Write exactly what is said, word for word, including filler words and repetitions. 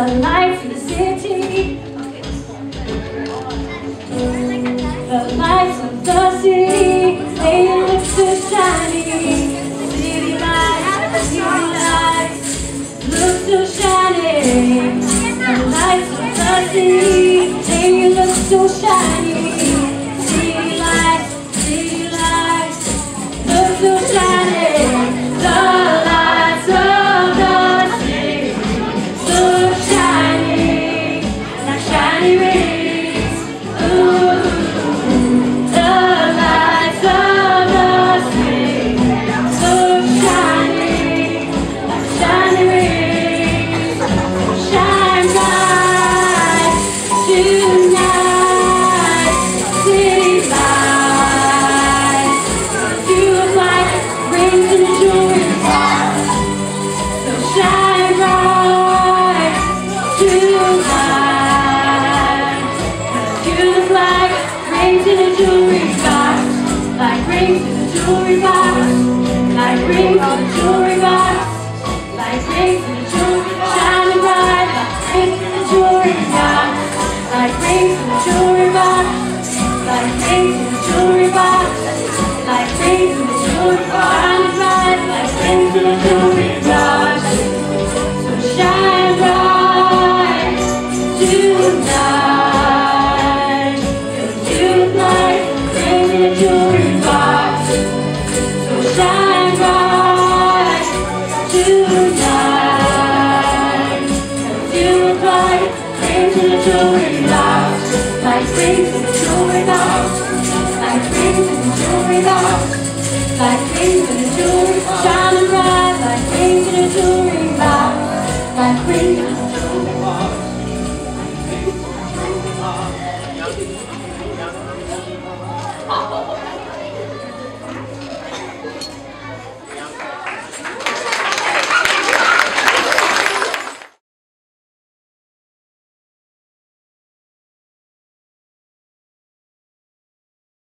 the lights in the city, the lights of the city, they look so shiny. City lights, city lights, look so shiny. The lights of the city, they look so shiny. City lights, city lights, look so shiny. The lights of the city look shiny, like shiny rings. Ooh, the lights of the city look shiny, like shiny rings. Shine bright tonight, city lights. You look like rings in a jewelry box. So shine bright tonight. You look like rings in a jewelry box, like rings in a jewelry box, like rings in a jewelry box, like rings in a jewelry box. Shining bright, like rings in a jewelry box, like rings in a jewelry box, like rings in a jewelry box, like rings in a jewelry box. Shining bright, like rings in a jewelry box. So shine bright tonight, 'cause you look like rings in a jewelry box. So shine bright tonight, 'cause you look like rings in a jewelry box, like rings in a jewelry box, like rings in a jewelry box, like rings in a jewelry box. Shining